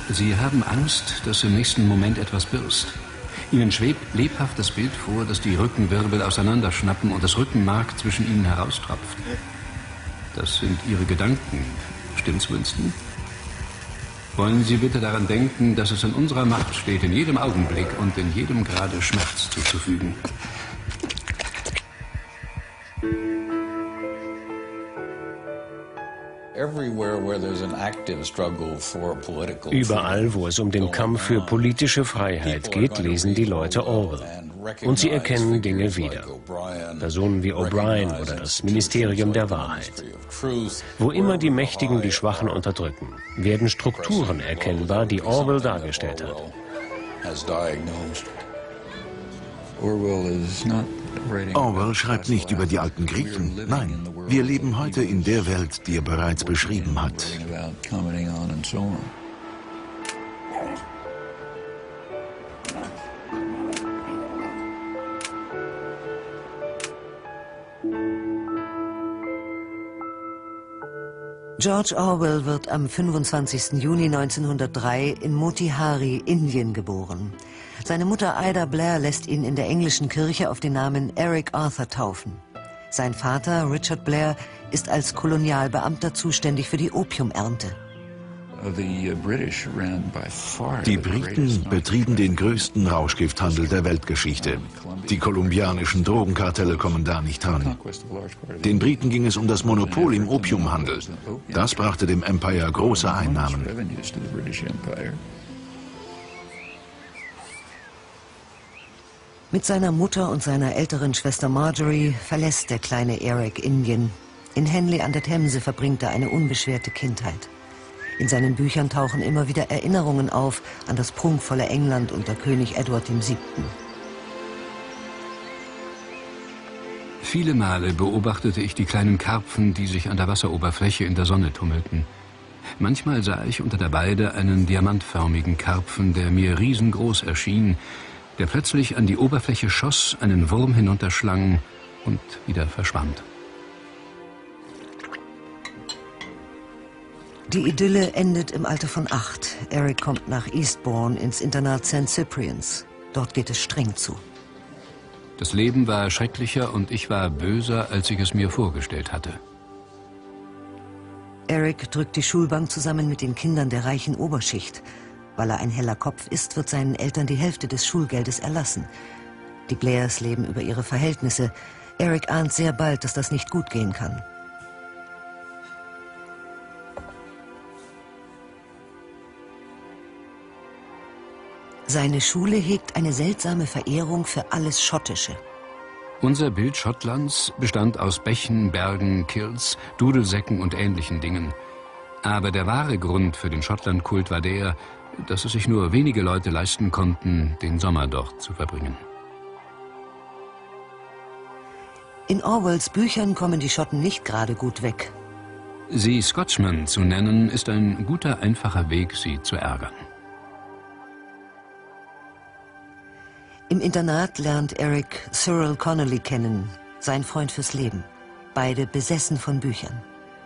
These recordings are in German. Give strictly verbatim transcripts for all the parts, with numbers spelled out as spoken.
Sie haben Angst, dass im nächsten Moment etwas birst. Ihnen schwebt lebhaft das Bild vor, dass die Rückenwirbel auseinanderschnappen und das Rückenmark zwischen ihnen heraustropft. Das sind Ihre Gedanken. Stimmt's, Winston? Wollen Sie bitte daran denken, dass es in unserer Macht steht, in jedem Augenblick und in jedem Grade Schmerz zuzufügen. Überall, wo es um den Kampf für politische Freiheit geht, lesen die Leute Orwell. Und sie erkennen Dinge wieder. Personen wie O'Brien oder das Ministerium der Wahrheit. Wo immer die Mächtigen die Schwachen unterdrücken, werden Strukturen erkennbar, die Orwell dargestellt hat. Orwell schreibt nicht über die alten Griechen. Nein, wir leben heute in der Welt, die er bereits beschrieben hat. George Orwell wird am fünfundzwanzigsten Juni neunzehnhundertdrei in Motihari, Indien, geboren. Seine Mutter Ida Blair lässt ihn in der englischen Kirche auf den Namen Eric Arthur taufen. Sein Vater, Richard Blair, ist als Kolonialbeamter zuständig für die Opiumernte. Die Briten betrieben den größten Rauschgifthandel der Weltgeschichte. Die kolumbianischen Drogenkartelle kommen da nicht ran. Den Briten ging es um das Monopol im Opiumhandel. Das brachte dem Empire große Einnahmen. Mit seiner Mutter und seiner älteren Schwester Marjorie verlässt der kleine Eric Indien. In Henley an der Themse verbringt er eine unbeschwerte Kindheit. In seinen Büchern tauchen immer wieder Erinnerungen auf an das prunkvolle England unter König Edward der Siebte Viele Male beobachtete ich die kleinen Karpfen, die sich an der Wasseroberfläche in der Sonne tummelten. Manchmal sah ich unter der Weide einen diamantförmigen Karpfen, der mir riesengroß erschien, der plötzlich an die Oberfläche schoss, einen Wurm hinunterschlang und wieder verschwand. Die Idylle endet im Alter von acht. Eric kommt nach Eastbourne ins Internat Sankt Cyprians. Dort geht es streng zu. Das Leben war schrecklicher und ich war böser, als ich es mir vorgestellt hatte. Eric drückt die Schulbank zusammen mit den Kindern der reichen Oberschicht. Weil er ein heller Kopf ist, wird seinen Eltern die Hälfte des Schulgeldes erlassen. Die Blairs leben über ihre Verhältnisse. Eric ahnt sehr bald, dass das nicht gut gehen kann. Seine Schule hegt eine seltsame Verehrung für alles Schottische. Unser Bild Schottlands bestand aus Bächen, Bergen, Kills, Dudelsäcken und ähnlichen Dingen. Aber der wahre Grund für den Schottlandkult war der, dass es sich nur wenige Leute leisten konnten, den Sommer dort zu verbringen. In Orwells Büchern kommen die Schotten nicht gerade gut weg. Sie Scotchmen zu nennen, ist ein guter, einfacher Weg, sie zu ärgern. Im Internat lernt Eric Cyril Connolly kennen, sein Freund fürs Leben. Beide besessen von Büchern.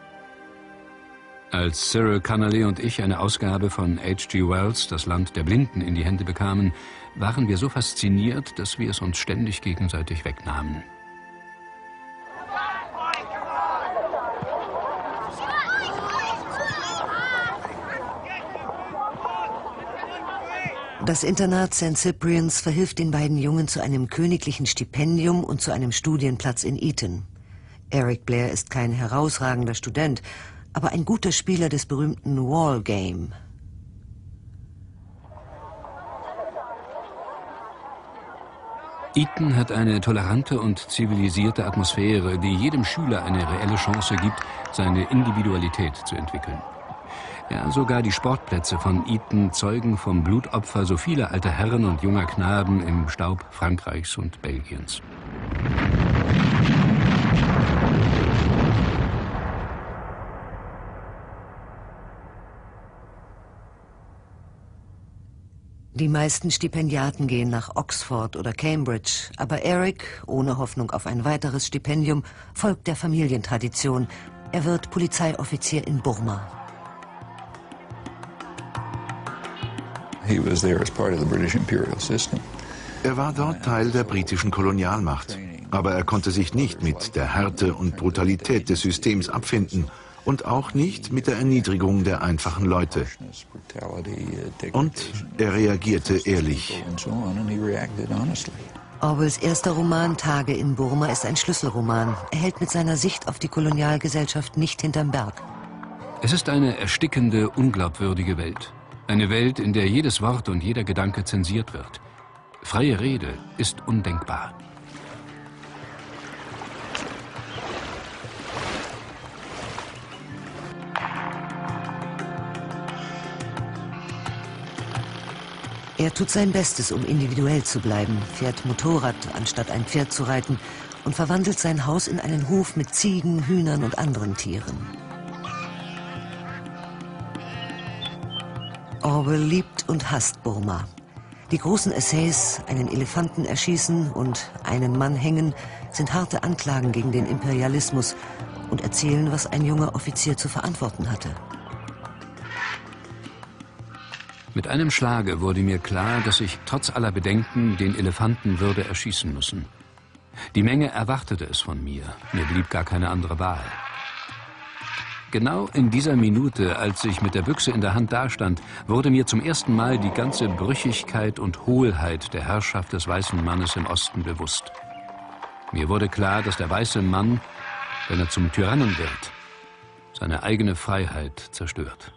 Als Cyril Connolly und ich eine Ausgabe von H G Wells, Das Land der Blinden, in die Hände bekamen, waren wir so fasziniert, dass wir es uns ständig gegenseitig wegnahmen. Das Internat Sankt Cyprians verhilft den beiden Jungen zu einem königlichen Stipendium und zu einem Studienplatz in Eton. Eric Blair ist kein herausragender Student, aber ein guter Spieler des berühmten Wall Game. Eton hat eine tolerante und zivilisierte Atmosphäre, die jedem Schüler eine reelle Chance gibt, seine Individualität zu entwickeln. Ja, sogar die Sportplätze von Eton zeugen vom Blutopfer so vieler alter Herren und junger Knaben im Staub Frankreichs und Belgiens. Die meisten Stipendiaten gehen nach Oxford oder Cambridge, aber Eric, ohne Hoffnung auf ein weiteres Stipendium, folgt der Familientradition. Er wird Polizeioffizier in Burma. Er war dort Teil der britischen Kolonialmacht, aber er konnte sich nicht mit der Härte und Brutalität des Systems abfinden und auch nicht mit der Erniedrigung der einfachen Leute. Und er reagierte ehrlich. Orwells erster Roman Tage in Burma ist ein Schlüsselroman. Er hält mit seiner Sicht auf die Kolonialgesellschaft nicht hinterm Berg. Es ist eine erstickende, unglaubwürdige Welt. Eine Welt, in der jedes Wort und jeder Gedanke zensiert wird. Freie Rede ist undenkbar. Er tut sein Bestes, um individuell zu bleiben, fährt Motorrad, anstatt ein Pferd zu reiten, und verwandelt sein Haus in einen Hof mit Ziegen, Hühnern und anderen Tieren. Orwell liebt und hasst Burma. Die großen Essays, einen Elefanten erschießen und einen Mann hängen, sind harte Anklagen gegen den Imperialismus und erzählen, was ein junger Offizier zu verantworten hatte. Mit einem Schlage wurde mir klar, dass ich trotz aller Bedenken den Elefanten würde erschießen müssen. Die Menge erwartete es von mir. Mir blieb gar keine andere Wahl. Genau in dieser Minute, als ich mit der Büchse in der Hand dastand, wurde mir zum ersten Mal die ganze Brüchigkeit und Hohlheit der Herrschaft des weißen Mannes im Osten bewusst. Mir wurde klar, dass der weiße Mann, wenn er zum Tyrannen wird, seine eigene Freiheit zerstört.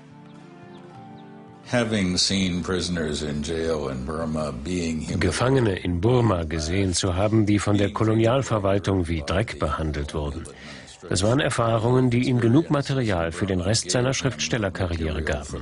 Gefangene in Burma gesehen zu haben, die von der Kolonialverwaltung wie Dreck behandelt wurden. Das waren Erfahrungen, die ihm genug Material für den Rest seiner Schriftstellerkarriere gaben.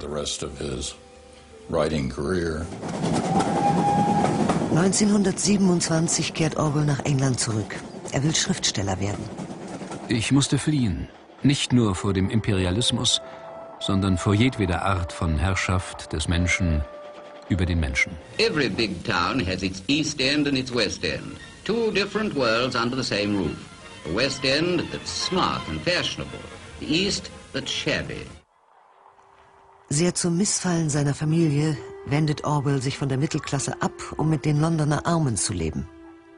neunzehnhundertsiebenundzwanzig kehrt Orwell nach England zurück. Er will Schriftsteller werden. Ich musste fliehen, nicht nur vor dem Imperialismus, sondern vor jedweder Art von Herrschaft des Menschen über den Menschen. Every big town has its East End and its West End. Two different worlds under the same roof. A West End that's smart and fashionable. The East that's shabby. Sehr zum Missfallen seiner Familie wendet Orwell sich von der Mittelklasse ab, um mit den Londoner Armen zu leben.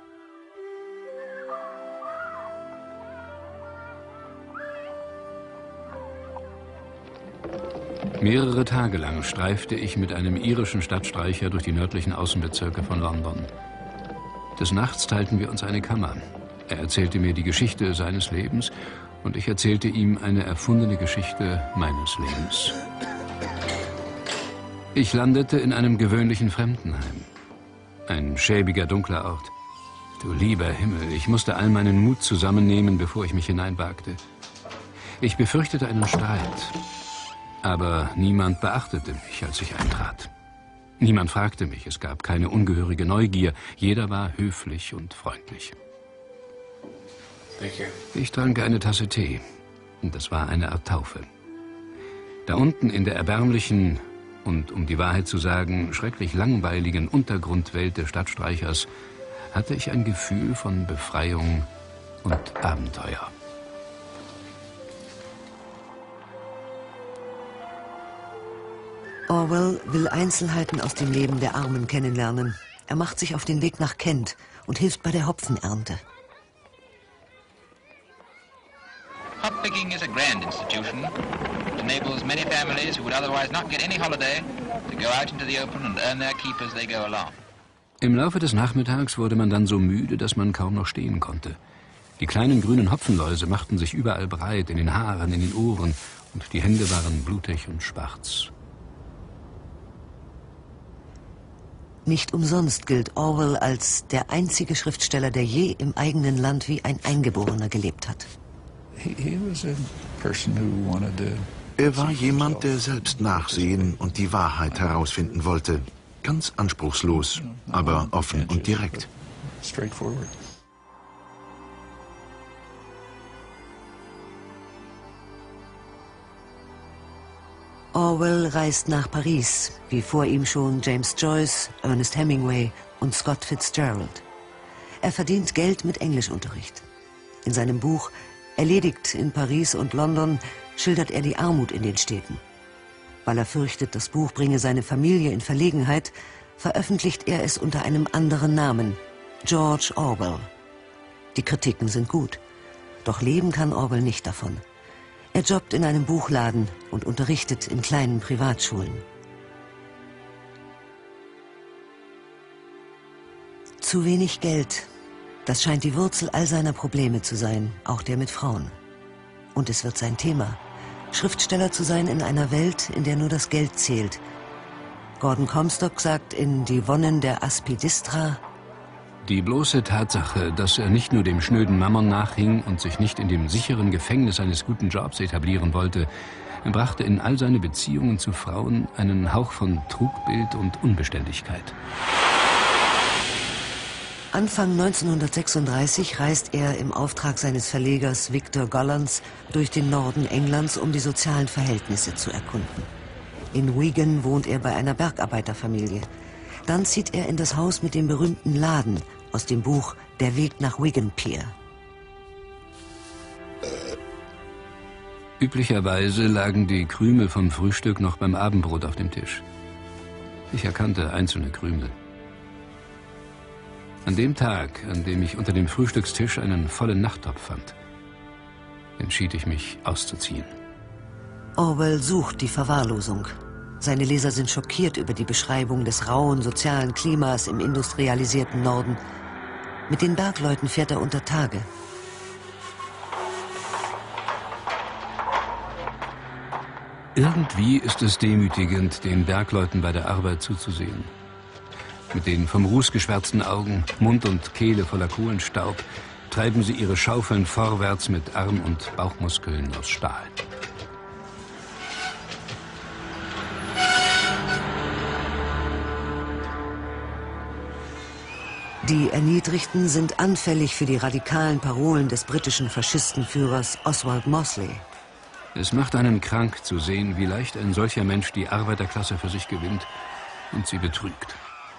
Mehrere Tage lang streifte ich mit einem irischen Stadtstreicher durch die nördlichen Außenbezirke von London. Des Nachts teilten wir uns eine Kammer. Er erzählte mir die Geschichte seines Lebens und ich erzählte ihm eine erfundene Geschichte meines Lebens. Ich landete in einem gewöhnlichen Fremdenheim. Ein schäbiger, dunkler Ort. Du lieber Himmel, ich musste all meinen Mut zusammennehmen, bevor ich mich hineinwagte. Ich befürchtete einen Streit. Aber niemand beachtete mich, als ich eintrat. Niemand fragte mich, es gab keine ungehörige Neugier. Jeder war höflich und freundlich. Ich trank eine Tasse Tee. Und das war eine Art Taufe. Da unten in der erbärmlichen und, um die Wahrheit zu sagen, schrecklich langweiligen Untergrundwelt des Stadtstreichers hatte ich ein Gefühl von Befreiung und Abenteuer. Orwell will Einzelheiten aus dem Leben der Armen kennenlernen. Er macht sich auf den Weg nach Kent und hilft bei der Hopfenernte. Hop-picking is a grand institution. It enables many families who would otherwise not get any holiday to go out into the open and earn their keep as they go along. Im Laufe des Nachmittags wurde man dann so müde, dass man kaum noch stehen konnte. Die kleinen grünen Hopfenläuse machten sich überall breit, in den Haaren, in den Ohren, und die Hände waren blutig und schwarz. Nicht umsonst gilt Orwell als der einzige Schriftsteller, der je im eigenen Land wie ein Eingeborener gelebt hat. Er war jemand, der selbst nachsehen und die Wahrheit herausfinden wollte. Ganz anspruchslos, aber offen und direkt. Orwell reist nach Paris, wie vor ihm schon James Joyce, Ernest Hemingway und Scott Fitzgerald. Er verdient Geld mit Englischunterricht. In seinem Buch Erledigt in Paris und London schildert er die Armut in den Städten. Weil er fürchtet, das Buch bringe seine Familie in Verlegenheit, veröffentlicht er es unter einem anderen Namen, George Orwell. Die Kritiken sind gut, doch leben kann Orwell nicht davon. Er jobbt in einem Buchladen und unterrichtet in kleinen Privatschulen. Zu wenig Geld, das scheint die Wurzel all seiner Probleme zu sein, auch der mit Frauen. Und es wird sein Thema. Schriftsteller zu sein in einer Welt, in der nur das Geld zählt. Gordon Comstock sagt in Die Wonnen der Aspidistra: Die bloße Tatsache, dass er nicht nur dem schnöden Mammon nachhing und sich nicht in dem sicheren Gefängnis eines guten Jobs etablieren wollte, brachte in all seine Beziehungen zu Frauen einen Hauch von Trugbild und Unbeständigkeit. Anfang neunzehnhundertsechsunddreißig reist er im Auftrag seines Verlegers Victor Gollancz durch den Norden Englands, um die sozialen Verhältnisse zu erkunden. In Wigan wohnt er bei einer Bergarbeiterfamilie. Dann zieht er in das Haus mit dem berühmten Laden aus dem Buch Der Weg nach Wigan Pier. Üblicherweise lagen die Krümel vom Frühstück noch beim Abendbrot auf dem Tisch. Ich erkannte einzelne Krümel. An dem Tag, an dem ich unter dem Frühstückstisch einen vollen Nachttopf fand, entschied ich mich auszuziehen. Orwell sucht die Verwahrlosung. Seine Leser sind schockiert über die Beschreibung des rauen sozialen Klimas im industrialisierten Norden. Mit den Bergleuten fährt er unter Tage. Irgendwie ist es demütigend, den Bergleuten bei der Arbeit zuzusehen. Mit den vom Ruß geschwärzten Augen, Mund und Kehle voller Kohlenstaub, treiben sie ihre Schaufeln vorwärts mit Arm- und Bauchmuskeln aus Stahl. Die Erniedrigten sind anfällig für die radikalen Parolen des britischen Faschistenführers Oswald Mosley. Es macht einen krank zu sehen, wie leicht ein solcher Mensch die Arbeiterklasse für sich gewinnt und sie betrügt.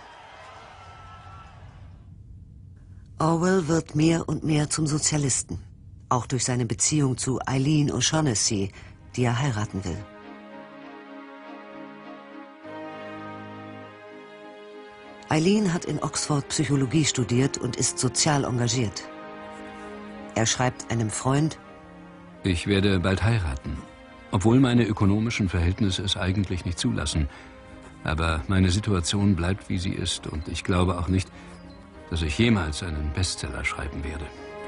Orwell wird mehr und mehr zum Sozialisten, auch durch seine Beziehung zu Eileen O'Shaughnessy, die er heiraten will. Eileen hat in Oxford Psychologie studiert und ist sozial engagiert. Er schreibt einem Freund: Ich werde bald heiraten, obwohl meine ökonomischen Verhältnisse es eigentlich nicht zulassen. Aber meine Situation bleibt, wie sie ist, und ich glaube auch nicht, dass ich jemals einen Bestseller schreiben werde.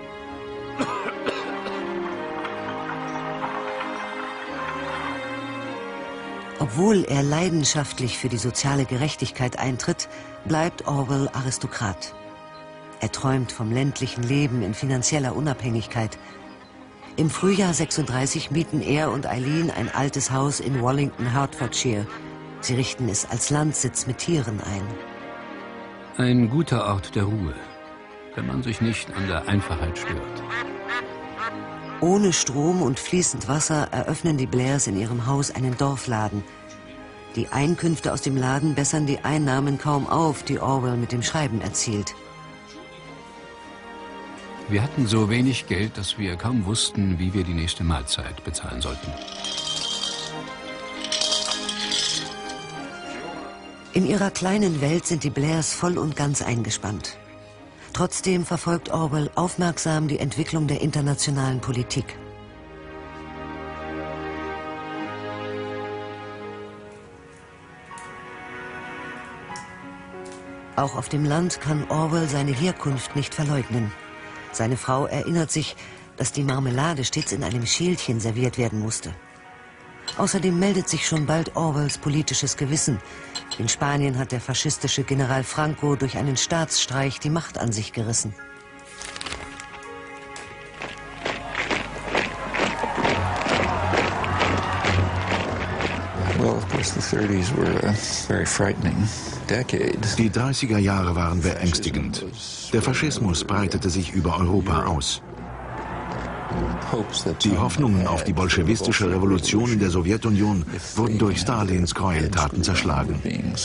Obwohl er leidenschaftlich für die soziale Gerechtigkeit eintritt, bleibt Orwell Aristokrat. Er träumt vom ländlichen Leben in finanzieller Unabhängigkeit. Im Frühjahr sechsunddreißig mieten er und Eileen ein altes Haus in Wallington, Hertfordshire. Sie richten es als Landsitz mit Tieren ein. Ein guter Ort der Ruhe, wenn man sich nicht an der Einfachheit stört. Ohne Strom und fließend Wasser eröffnen die Blairs in ihrem Haus einen Dorfladen. Die Einkünfte aus dem Laden bessern die Einnahmen kaum auf, die Orwell mit dem Schreiben erzielt. Wir hatten so wenig Geld, dass wir kaum wussten, wie wir die nächste Mahlzeit bezahlen sollten. In ihrer kleinen Welt sind die Blairs voll und ganz eingespannt. Trotzdem verfolgt Orwell aufmerksam die Entwicklung der internationalen Politik. Auch auf dem Land kann Orwell seine Herkunft nicht verleugnen. Seine Frau erinnert sich, dass die Marmelade stets in einem Schälchen serviert werden musste. Außerdem meldet sich schon bald Orwells politisches Gewissen. In Spanien hat der faschistische General Franco durch einen Staatsstreich die Macht an sich gerissen. Die dreißiger Jahre waren beängstigend. Der Faschismus breitete sich über Europa aus. Die Hoffnungen auf die bolschewistische Revolution in der Sowjetunion wurden durch Stalins Gräueltaten zerschlagen.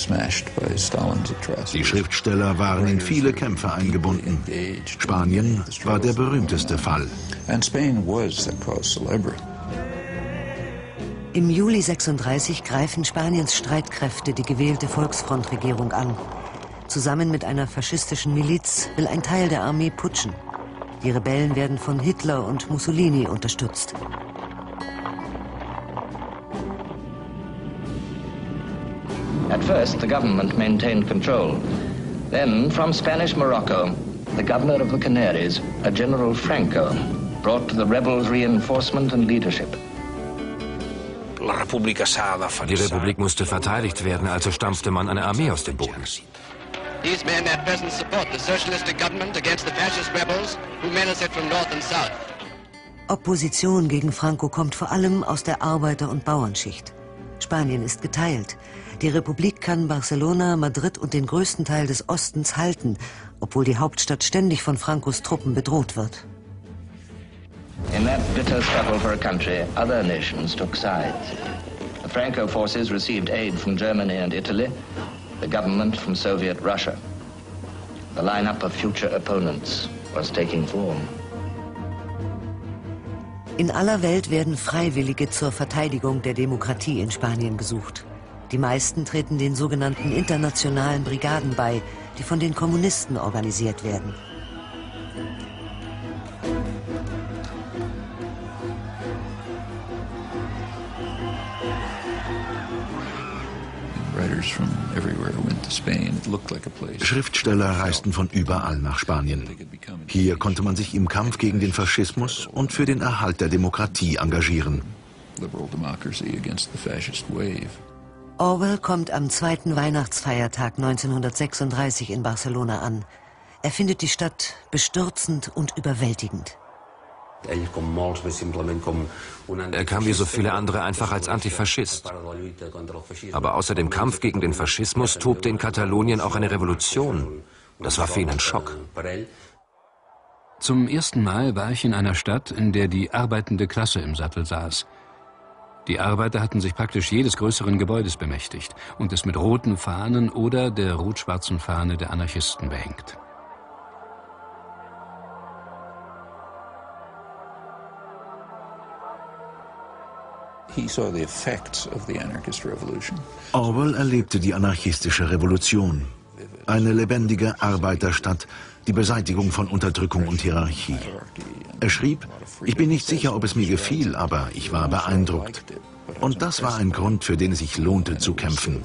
Die Schriftsteller waren in viele Kämpfe eingebunden. Spanien war der berühmteste Fall. Im Juli sechsunddreißig greifen Spaniens Streitkräfte die gewählte Volksfrontregierung an. Zusammen mit einer faschistischen Miliz will ein Teil der Armee putschen. Die Rebellen werden von Hitler und Mussolini unterstützt. At first, the government maintained control. Then, from Spanish Morocco, the governor of the Canaries, a General Franco, brought to the rebels reinforcement and leadership. Die Republik musste verteidigt werden, also stampfte man eine Armee aus dem Boden. These men at present support the socialistic government against the fascist rebels who menace it from north and south. Opposition gegen Franco kommt vor allem aus der Arbeiter- und Bauernschicht. Spanien ist geteilt. Die Republik kann Barcelona, Madrid und den größten Teil des Ostens halten, obwohl die Hauptstadt ständig von Francos Truppen bedroht wird. In that bitter struggle for a country, other nations took sides. The Franco forces received aid from Germany and Italy, the government from Soviet Russia. The lineup of future opponents was taking form. In aller Welt werden Freiwillige zur Verteidigung der Demokratie in Spanien gesucht. Die meisten treten den sogenannten internationalen Brigaden bei, die von den Kommunisten organisiert werden. Schriftsteller reisten von überall nach Spanien. Hier konnte man sich im Kampf gegen den Faschismus und für den Erhalt der Demokratie engagieren. Orwell kommt am zweiten Weihnachtsfeiertag neunzehnhundertsechsunddreißig in Barcelona an. Er findet die Stadt bestürzend und überwältigend. Er kam wie so viele andere einfach als Antifaschist. Aber außer dem Kampf gegen den Faschismus tobte in Katalonien auch eine Revolution. Das war für ihn ein Schock. Zum ersten Mal war ich in einer Stadt, in der die arbeitende Klasse im Sattel saß. Die Arbeiter hatten sich praktisch jedes größeren Gebäudes bemächtigt und es mit roten Fahnen oder der rot-schwarzen Fahne der Anarchisten behängt. Orwell erlebte die anarchistische Revolution. Eine lebendige Arbeiterstadt, die Beseitigung von Unterdrückung und Hierarchie. Er schrieb, ich bin nicht sicher, ob es mir gefiel, aber ich war beeindruckt. Und das war ein Grund, für den es sich lohnte zu kämpfen.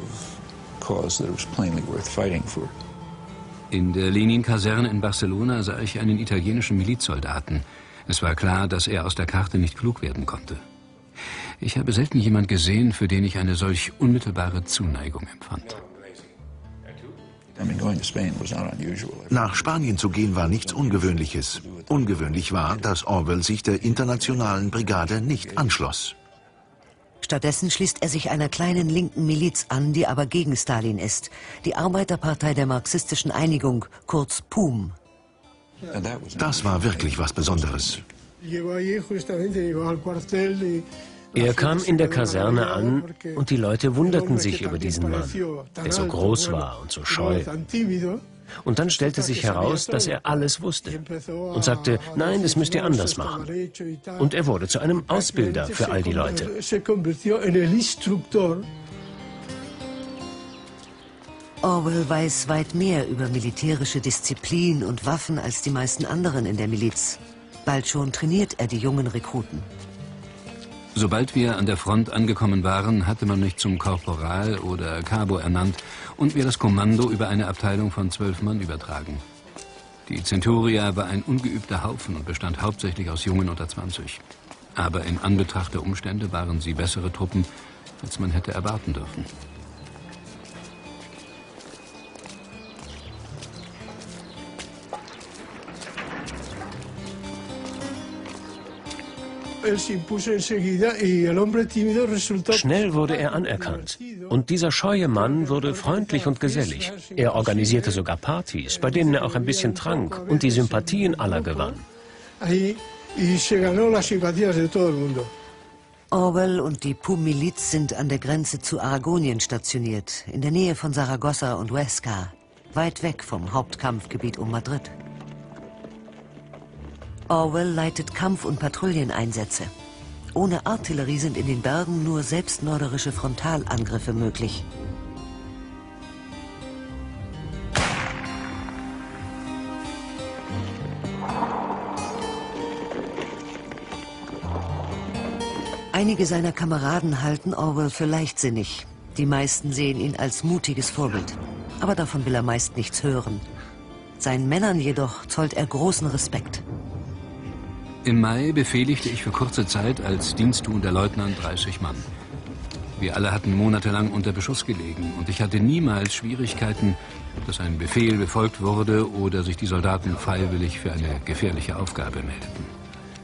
In der Lenin-Kaserne in Barcelona sah ich einen italienischen Milizsoldaten. Es war klar, dass er aus der Karte nicht klug werden konnte. Ich habe selten jemand gesehen, für den ich eine solch unmittelbare Zuneigung empfand. Nach Spanien zu gehen war nichts Ungewöhnliches. Ungewöhnlich war, dass Orwell sich der internationalen Brigade nicht anschloss. Stattdessen schließt er sich einer kleinen linken Miliz an, die aber gegen Stalin ist. Die Arbeiterpartei der marxistischen Einigung, kurz P U M. Das war wirklich was Besonderes. Er kam in der Kaserne an und die Leute wunderten sich über diesen Mann, der so groß war und so scheu. Und dann stellte sich heraus, dass er alles wusste und sagte, nein, das müsst ihr anders machen. Und er wurde zu einem Ausbilder für all die Leute. Orwell weiß weit mehr über militärische Disziplin und Waffen als die meisten anderen in der Miliz. Bald schon trainiert er die jungen Rekruten. Sobald wir an der Front angekommen waren, hatte man mich zum Korporal oder Cabo ernannt und mir das Kommando über eine Abteilung von zwölf Mann übertragen. Die Centuria war ein ungeübter Haufen und bestand hauptsächlich aus Jungen unter zwanzig. Aber in Anbetracht der Umstände waren sie bessere Truppen, als man hätte erwarten dürfen. Schnell wurde er anerkannt. Und dieser scheue Mann wurde freundlich und gesellig. Er organisierte sogar Partys, bei denen er auch ein bisschen trank und die Sympathien aller gewann. Orwell und die P U M-Miliz sind an der Grenze zu Aragonien stationiert, in der Nähe von Saragossa und Huesca, weit weg vom Hauptkampfgebiet um Madrid. Orwell leitet Kampf- und Patrouilleneinsätze. Ohne Artillerie sind in den Bergen nur selbstmörderische Frontalangriffe möglich. Einige seiner Kameraden halten Orwell für leichtsinnig. Die meisten sehen ihn als mutiges Vorbild. Aber davon will er meist nichts hören. Seinen Männern jedoch zollt er großen Respekt. Im Mai befehligte ich für kurze Zeit als diensttuender Leutnant dreißig Mann. Wir alle hatten monatelang unter Beschuss gelegen und ich hatte niemals Schwierigkeiten, dass ein Befehl befolgt wurde oder sich die Soldaten freiwillig für eine gefährliche Aufgabe meldeten.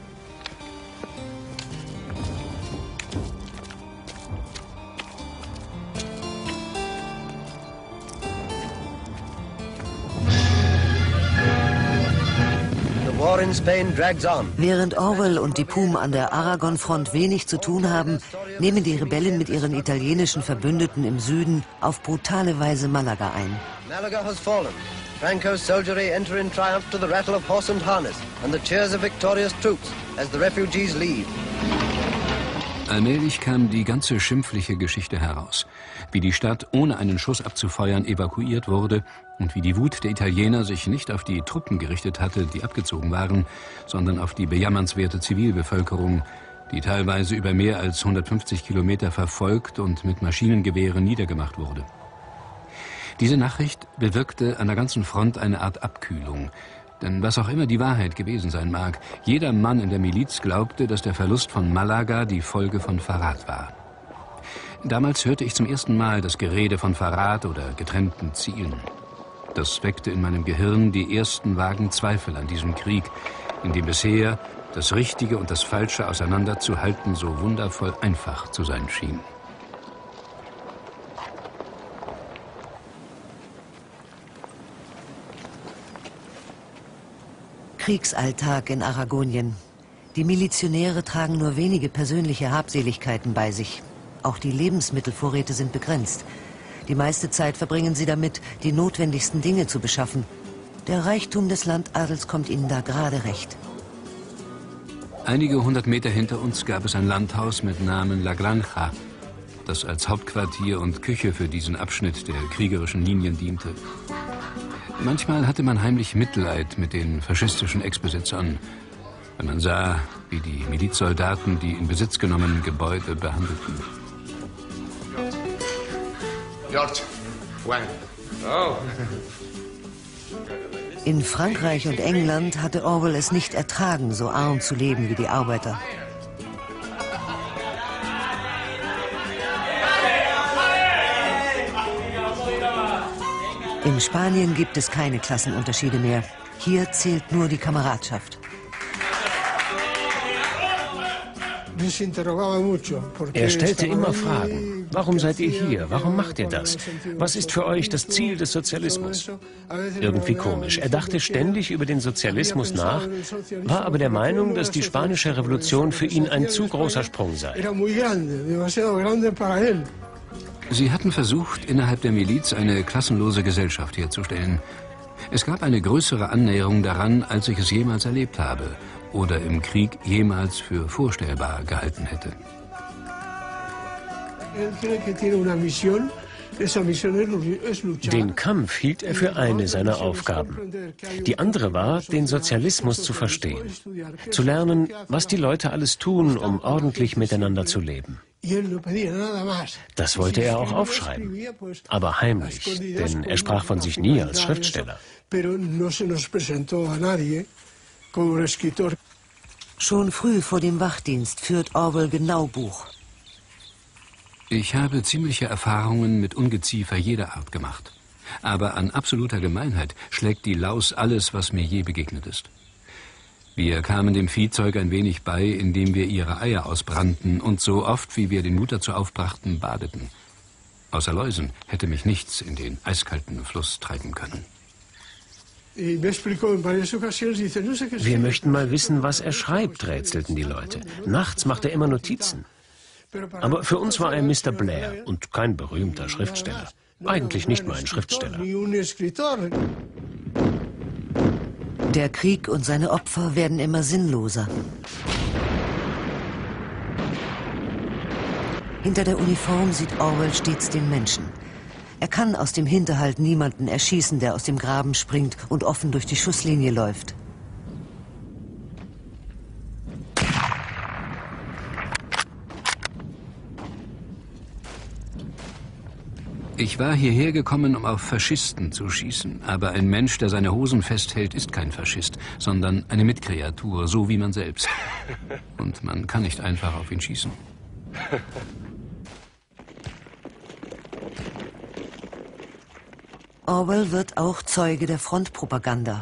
Während Orwell und die P U M an der Aragon-Front wenig zu tun haben, nehmen die Rebellen mit ihren italienischen Verbündeten im Süden auf brutale Weise Malaga ein. Malaga has fallen. Franco's soldiery enter in triumph to the rattle of horse and harness and the cheers of victorious troops as the refugees leave. Allmählich kam die ganze schimpfliche Geschichte heraus, wie die Stadt ohne einen Schuss abzufeuern evakuiert wurde und wie die Wut der Italiener sich nicht auf die Truppen gerichtet hatte, die abgezogen waren, sondern auf die bejammernswerte Zivilbevölkerung, die teilweise über mehr als hundertfünfzig Kilometer verfolgt und mit Maschinengewehren niedergemacht wurde. Diese Nachricht bewirkte an der ganzen Front eine Art Abkühlung. Denn was auch immer die Wahrheit gewesen sein mag, jeder Mann in der Miliz glaubte, dass der Verlust von Malaga die Folge von Verrat war. Damals hörte ich zum ersten Mal das Gerede von Verrat oder getrennten Zielen. Das weckte in meinem Gehirn die ersten vagen Zweifel an diesem Krieg, in dem bisher das Richtige und das Falsche auseinanderzuhalten so wundervoll einfach zu sein schien. Kriegsalltag in Aragonien. Die Milizionäre tragen nur wenige persönliche Habseligkeiten bei sich. Auch die Lebensmittelvorräte sind begrenzt. Die meiste Zeit verbringen sie damit, die notwendigsten Dinge zu beschaffen. Der Reichtum des Landadels kommt ihnen da gerade recht. Einige hundert Meter hinter uns gab es ein Landhaus mit Namen La Granja, das als Hauptquartier und Küche für diesen Abschnitt der kriegerischen Linien diente. Manchmal hatte man heimlich Mitleid mit den faschistischen Ex-Besitzern, wenn man sah, wie die Milizsoldaten die in Besitz genommenen Gebäude behandelten. George, Juan. Oh. In Frankreich und England hatte Orwell es nicht ertragen, so arm zu leben wie die Arbeiter. In Spanien gibt es keine Klassenunterschiede mehr. Hier zählt nur die Kameradschaft. Er stellte immer Fragen. Warum seid ihr hier? Warum macht ihr das? Was ist für euch das Ziel des Sozialismus? Irgendwie komisch. Er dachte ständig über den Sozialismus nach, war aber der Meinung, dass die spanische Revolution für ihn ein zu großer Sprung sei. Sie hatten versucht, innerhalb der Miliz eine klassenlose Gesellschaft herzustellen. Es gab eine größere Annäherung daran, als ich es jemals erlebt habe oder im Krieg jemals für vorstellbar gehalten hätte. Den Kampf hielt er für eine seiner Aufgaben. Die andere war, den Sozialismus zu verstehen, zu lernen, was die Leute alles tun, um ordentlich miteinander zu leben. Das wollte er auch aufschreiben, aber heimlich, denn er sprach von sich nie als Schriftsteller. Schon früh vor dem Wachdienst führt Orwell genau Buch. Ich habe ziemliche Erfahrungen mit Ungeziefer jeder Art gemacht. Aber an absoluter Gemeinheit schlägt die Laus alles, was mir je begegnet ist. Wir kamen dem Viehzeug ein wenig bei, indem wir ihre Eier ausbrannten und so oft, wie wir den Mut dazu aufbrachten, badeten. Außer Läusen hätte mich nichts in den eiskalten Fluss treiben können. Wir möchten mal wissen, was er schreibt, rätselten die Leute. Nachts macht er immer Notizen. Aber für uns war er Mister Blair und kein berühmter Schriftsteller. Eigentlich nicht mal ein Schriftsteller. Der Krieg und seine Opfer werden immer sinnloser. Hinter der Uniform sieht Orwell stets den Menschen. Er kann aus dem Hinterhalt niemanden erschießen, der aus dem Graben springt und offen durch die Schusslinie läuft. Ich war hierher gekommen, um auf Faschisten zu schießen. Aber ein Mensch, der seine Hosen festhält, ist kein Faschist, sondern eine Mitkreatur, so wie man selbst. Und man kann nicht einfach auf ihn schießen. Orwell wird auch Zeuge der Frontpropaganda.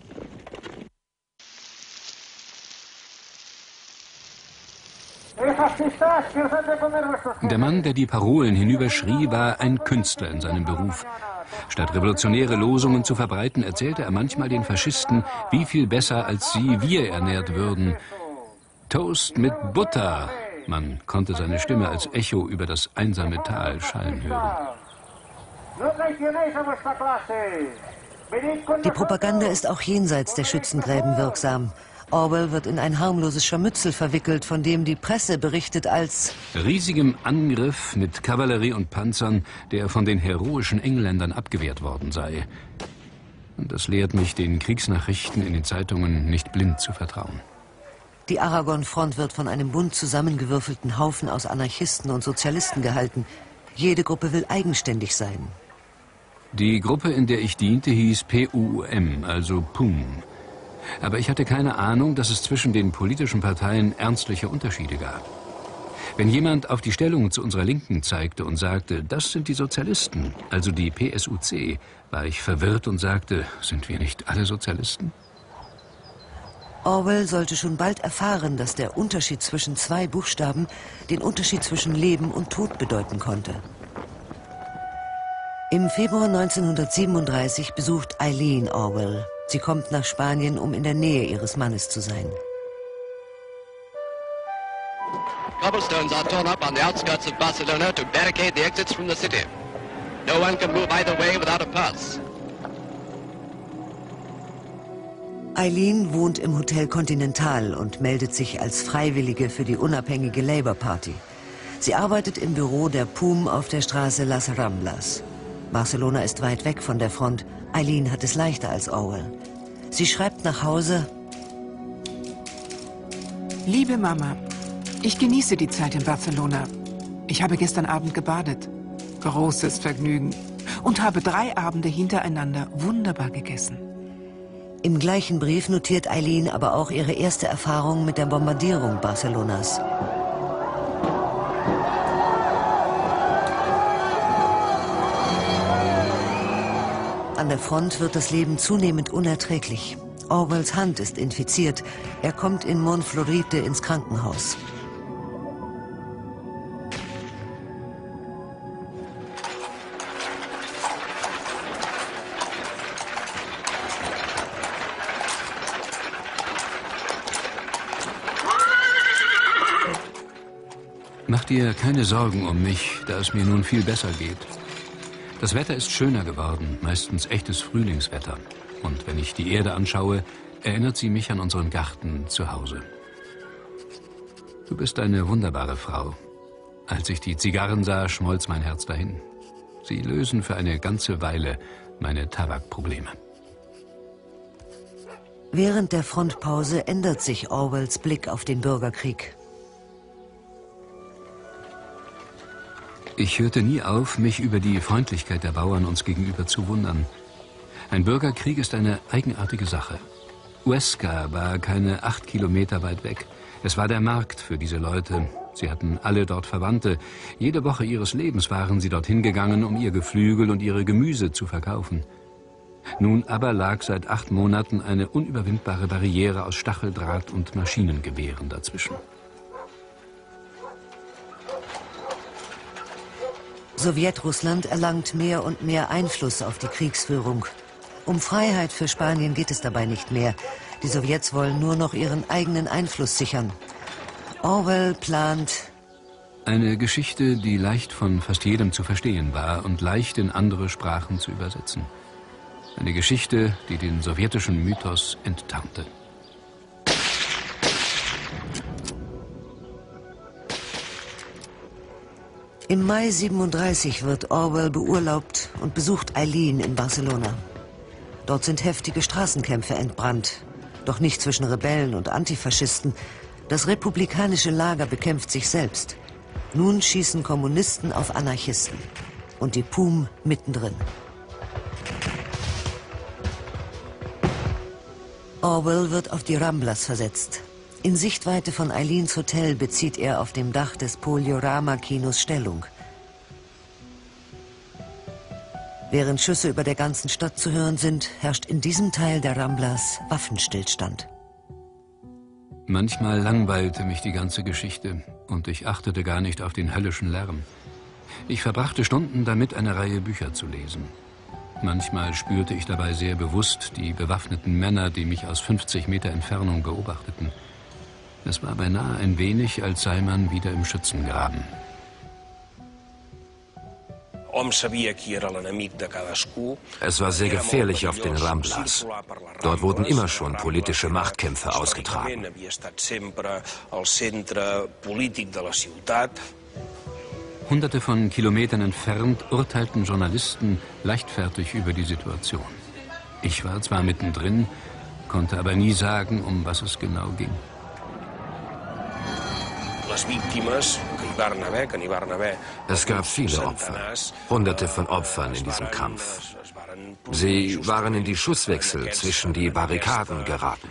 Der Mann, der die Parolen hinüberschrie, war ein Künstler in seinem Beruf. Statt revolutionäre Losungen zu verbreiten, erzählte er manchmal den Faschisten, wie viel besser als sie wir ernährt würden. Toast mit Butter. Man konnte seine Stimme als Echo über das einsame Tal schallen hören. Die Propaganda ist auch jenseits der Schützengräben wirksam. Orwell wird in ein harmloses Scharmützel verwickelt, von dem die Presse berichtet als riesigem Angriff mit Kavallerie und Panzern, der von den heroischen Engländern abgewehrt worden sei. Und das lehrt mich, den Kriegsnachrichten in den Zeitungen nicht blind zu vertrauen. Die Aragon-Front wird von einem bunt zusammengewürfelten Haufen aus Anarchisten und Sozialisten gehalten. Jede Gruppe will eigenständig sein. Die Gruppe, in der ich diente, hieß P U M, also P U M. Aber ich hatte keine Ahnung, dass es zwischen den politischen Parteien ernstliche Unterschiede gab. Wenn jemand auf die Stellung zu unserer Linken zeigte und sagte, das sind die Sozialisten, also die P S U C, war ich verwirrt und sagte, sind wir nicht alle Sozialisten? Orwell sollte schon bald erfahren, dass der Unterschied zwischen zwei Buchstaben den Unterschied zwischen Leben und Tod bedeuten konnte. Im Februar neunzehnhundertsiebenunddreißig besucht Eileen Orwell. Sie kommt nach Spanien, um in der Nähe ihres Mannes zu sein. Cobblestones are torn up on the outskirts of Barcelona to barricade the exits from the city. No one can move either way without a pass. Eileen wohnt im Hotel Continental und meldet sich als Freiwillige für die unabhängige Labour Party. Sie arbeitet im Büro der P U M auf der Straße Las Ramblas. Barcelona ist weit weg von der Front. Eileen hat es leichter als Orwell. Sie schreibt nach Hause: Liebe Mama, ich genieße die Zeit in Barcelona. Ich habe gestern Abend gebadet. Großes Vergnügen. Und habe drei Abende hintereinander wunderbar gegessen. Im gleichen Brief notiert Eileen aber auch ihre erste Erfahrung mit der Bombardierung Barcelonas. An der Front wird das Leben zunehmend unerträglich. Orwells Hand ist infiziert. Er kommt in Montflorite ins Krankenhaus. Mach dir keine Sorgen um mich, da es mir nun viel besser geht. Das Wetter ist schöner geworden, meistens echtes Frühlingswetter. Und wenn ich die Erde anschaue, erinnert sie mich an unseren Garten zu Hause. Du bist eine wunderbare Frau. Als ich die Zigarren sah, schmolz mein Herz dahin. Sie lösen für eine ganze Weile meine Tabakprobleme. Während der Frontpause ändert sich Orwells Blick auf den Bürgerkrieg. Ich hörte nie auf, mich über die Freundlichkeit der Bauern uns gegenüber zu wundern. Ein Bürgerkrieg ist eine eigenartige Sache. Huesca war keine acht Kilometer weit weg. Es war der Markt für diese Leute. Sie hatten alle dort Verwandte. Jede Woche ihres Lebens waren sie dorthin gegangen, um ihr Geflügel und ihre Gemüse zu verkaufen. Nun aber lag seit acht Monaten eine unüberwindbare Barriere aus Stacheldraht und Maschinengewehren dazwischen. Sowjetrussland erlangt mehr und mehr Einfluss auf die Kriegsführung. Um Freiheit für Spanien geht es dabei nicht mehr. Die Sowjets wollen nur noch ihren eigenen Einfluss sichern. Orwell plant eine Geschichte, die leicht von fast jedem zu verstehen war und leicht in andere Sprachen zu übersetzen. Eine Geschichte, die den sowjetischen Mythos enttarnte. Im Mai siebenunddreißig wird Orwell beurlaubt und besucht Eileen in Barcelona. Dort sind heftige Straßenkämpfe entbrannt, doch nicht zwischen Rebellen und Antifaschisten. Das republikanische Lager bekämpft sich selbst. Nun schießen Kommunisten auf Anarchisten und die P U M mittendrin. Orwell wird auf die Ramblas versetzt. In Sichtweite von Eileens Hotel bezieht er auf dem Dach des Poliorama-Kinos Stellung. Während Schüsse über der ganzen Stadt zu hören sind, herrscht in diesem Teil der Ramblas Waffenstillstand. Manchmal langweilte mich die ganze Geschichte und ich achtete gar nicht auf den höllischen Lärm. Ich verbrachte Stunden damit, eine Reihe Bücher zu lesen. Manchmal spürte ich dabei sehr bewusst die bewaffneten Männer, die mich aus fünfzig Meter Entfernung beobachteten. Es war beinahe ein wenig, als sei man wieder im Schützengraben. Es war sehr gefährlich auf den Ramblas. Dort wurden immer schon politische Machtkämpfe ausgetragen. Hunderte von Kilometern entfernt urteilten Journalisten leichtfertig über die Situation. Ich war zwar mittendrin, konnte aber nie sagen, um was es genau ging. Es gab viele Opfer, Hunderte von Opfern in diesem Kampf. Sie waren in die Schusswechsel zwischen die Barrikaden geraten.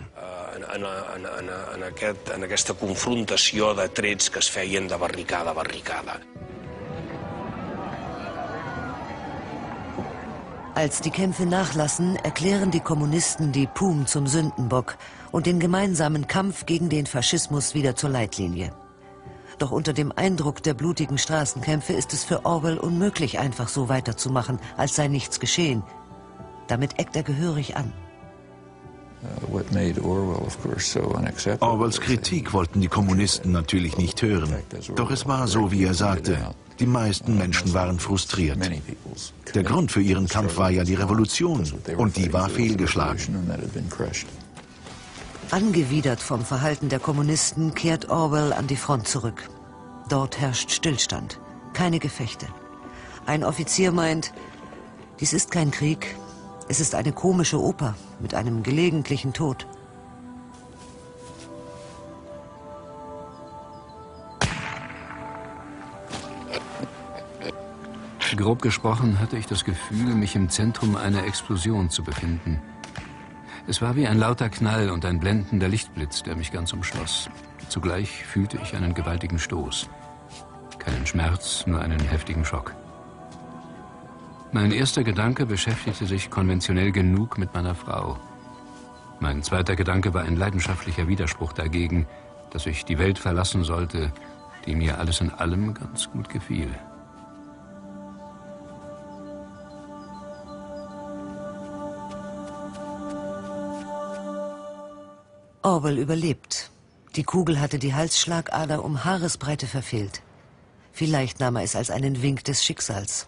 Als die Kämpfe nachlassen, erklären die Kommunisten die P U M zum Sündenbock und den gemeinsamen Kampf gegen den Faschismus wieder zur Leitlinie. Doch unter dem Eindruck der blutigen Straßenkämpfe ist es für Orwell unmöglich, einfach so weiterzumachen, als sei nichts geschehen. Damit eckt er gehörig an. Orwells Kritik wollten die Kommunisten natürlich nicht hören. Doch es war so, wie er sagte. Die meisten Menschen waren frustriert. Der Grund für ihren Kampf war ja die Revolution, und die war fehlgeschlagen. Angewidert vom Verhalten der Kommunisten kehrt Orwell an die Front zurück. Dort herrscht Stillstand, keine Gefechte. Ein Offizier meint, dies ist kein Krieg, es ist eine komische Oper mit einem gelegentlichen Tod. Grob gesprochen hatte ich das Gefühl, mich im Zentrum einer Explosion zu befinden. Es war wie ein lauter Knall und ein blendender Lichtblitz, der mich ganz umschloss. Zugleich fühlte ich einen gewaltigen Stoß. Keinen Schmerz, nur einen heftigen Schock. Mein erster Gedanke beschäftigte sich konventionell genug mit meiner Frau. Mein zweiter Gedanke war ein leidenschaftlicher Widerspruch dagegen, dass ich die Welt verlassen sollte, die mir alles in allem ganz gut gefiel. Orwell überlebt. Die Kugel hatte die Halsschlagader um Haaresbreite verfehlt. Vielleicht nahm er es als einen Wink des Schicksals.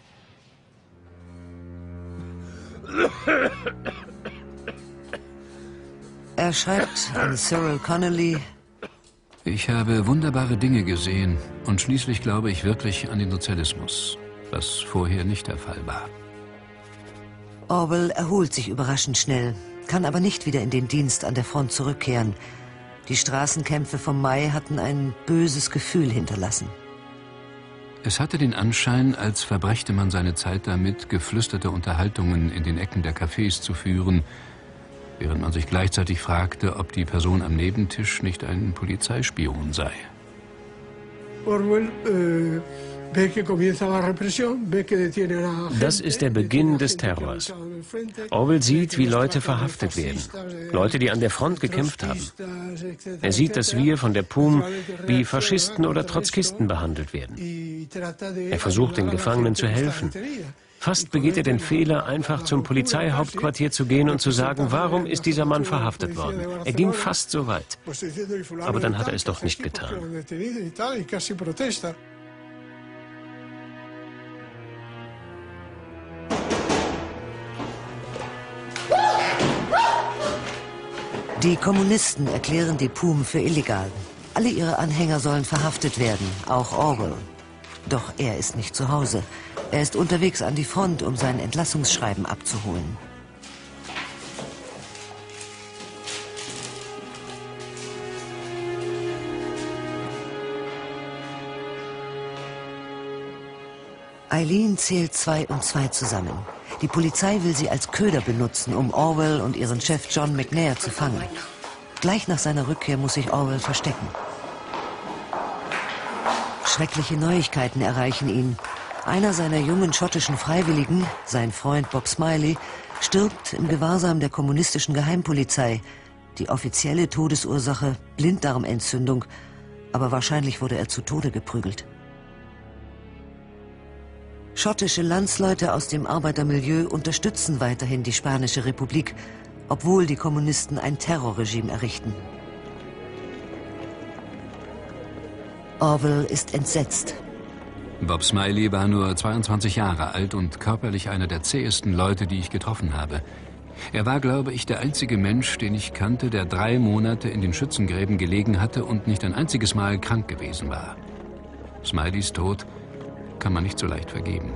Er schreibt an Cyril Connolly: Ich habe wunderbare Dinge gesehen und schließlich glaube ich wirklich an den Sozialismus, was vorher nicht der Fall war. Orwell erholt sich überraschend schnell, kann aber nicht wieder in den Dienst an der Front zurückkehren. Die Straßenkämpfe vom Mai hatten ein böses Gefühl hinterlassen. Es hatte den Anschein, als verbrächte man seine Zeit damit, geflüsterte Unterhaltungen in den Ecken der Cafés zu führen, während man sich gleichzeitig fragte, ob die Person am Nebentisch nicht ein Polizeispion sei. Orwell, äh Das ist der Beginn des Terrors. Orwell sieht, wie Leute verhaftet werden. Leute, die an der Front gekämpft haben. Er sieht, dass wir von der P U M wie Faschisten oder Trotzkisten behandelt werden. Er versucht, den Gefangenen zu helfen. Fast begeht er den Fehler, einfach zum Polizeihauptquartier zu gehen und zu sagen, warum ist dieser Mann verhaftet worden? Er ging fast so weit. Aber dann hat er es doch nicht getan. Die Kommunisten erklären die P U M für illegal. Alle ihre Anhänger sollen verhaftet werden, auch Orwell. Doch er ist nicht zu Hause. Er ist unterwegs an die Front, um sein Entlassungsschreiben abzuholen. Eileen zählt zwei und zwei zusammen. Die Polizei will sie als Köder benutzen, um Orwell und ihren Chef John McNair zu fangen. Gleich nach seiner Rückkehr muss sich Orwell verstecken. Schreckliche Neuigkeiten erreichen ihn. Einer seiner jungen schottischen Freiwilligen, sein Freund Bob Smiley, stirbt im Gewahrsam der kommunistischen Geheimpolizei. Die offizielle Todesursache Blinddarmentzündung, aber wahrscheinlich wurde er zu Tode geprügelt. Schottische Landsleute aus dem Arbeitermilieu unterstützen weiterhin die Spanische Republik, obwohl die Kommunisten ein Terrorregime errichten. Orwell ist entsetzt. Bob Smiley war nur zweiundzwanzig Jahre alt und körperlich einer der zähesten Leute, die ich getroffen habe. Er war, glaube ich, der einzige Mensch, den ich kannte, der drei Monate in den Schützengräben gelegen hatte und nicht ein einziges Mal krank gewesen war. Smileys Tod kann man nicht so leicht vergeben.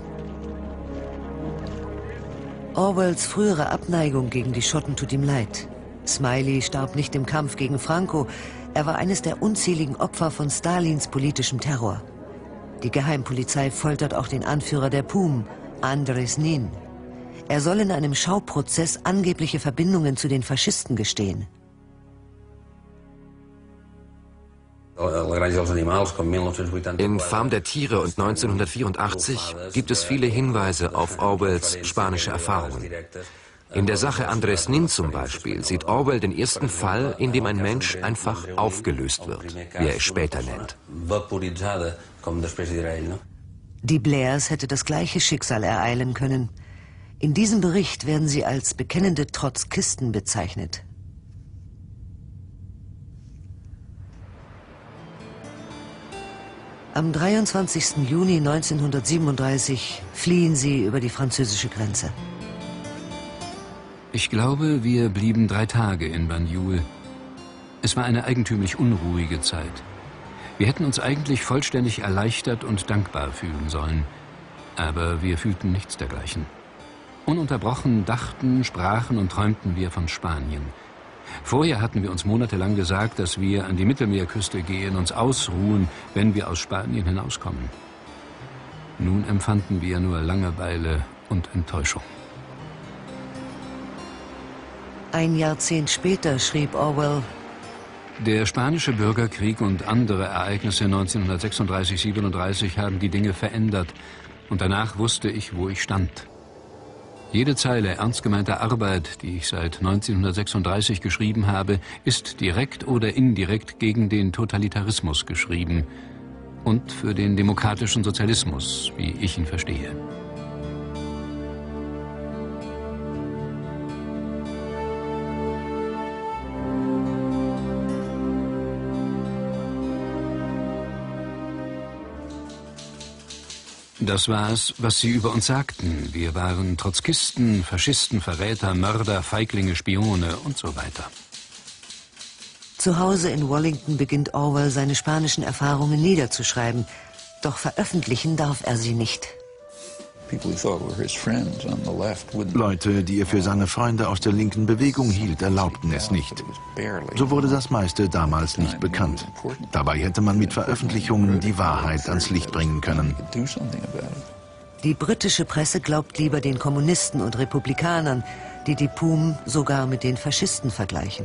Orwells frühere Abneigung gegen die Schotten tut ihm leid. Smiley starb nicht im Kampf gegen Franco. Er war eines der unzähligen Opfer von Stalins politischem Terror. Die Geheimpolizei foltert auch den Anführer der P U M, Andres Nin. Er soll in einem Schauprozess angebliche Verbindungen zu den Faschisten gestehen. In Farm der Tiere und neunzehnhundertvierundachtzig gibt es viele Hinweise auf Orwells spanische Erfahrungen. In der Sache Andres Nin zum Beispiel sieht Orwell den ersten Fall, in dem ein Mensch einfach aufgelöst wird, wie er es später nennt. Die Blairs hätte das gleiche Schicksal ereilen können. In diesem Bericht werden sie als bekennende Trotzkisten bezeichnet. Am dreiundzwanzigsten Juni neunzehnhundertsiebenunddreißig fliehen sie über die französische Grenze. Ich glaube, wir blieben drei Tage in Banjul. Es war eine eigentümlich unruhige Zeit. Wir hätten uns eigentlich vollständig erleichtert und dankbar fühlen sollen. Aber wir fühlten nichts dergleichen. Ununterbrochen dachten, sprachen und träumten wir von Spanien. Vorher hatten wir uns monatelang gesagt, dass wir an die Mittelmeerküste gehen, uns ausruhen, wenn wir aus Spanien hinauskommen. Nun empfanden wir nur Langeweile und Enttäuschung. Ein Jahrzehnt später schrieb Orwell: Der spanische Bürgerkrieg und andere Ereignisse neunzehnhundertsechsunddreißig siebenunddreißig haben die Dinge verändert, und danach wusste ich, wo ich stand. Jede Zeile ernst gemeinter Arbeit, die ich seit neunzehnhundertsechsunddreißig geschrieben habe, ist direkt oder indirekt gegen den Totalitarismus geschrieben und für den demokratischen Sozialismus, wie ich ihn verstehe. Das war es, was sie über uns sagten. Wir waren Trotzkisten, Faschisten, Verräter, Mörder, Feiglinge, Spione und so weiter. Zu Hause in Wallington beginnt Orwell, seine spanischen Erfahrungen niederzuschreiben. Doch veröffentlichen darf er sie nicht. Leute, die er für seine Freunde aus der linken Bewegung hielt, erlaubten es nicht. So wurde das meiste damals nicht bekannt. Dabei hätte man mit Veröffentlichungen die Wahrheit ans Licht bringen können. Die britische Presse glaubt lieber den Kommunisten und Republikanern, die die P U M sogar mit den Faschisten vergleichen.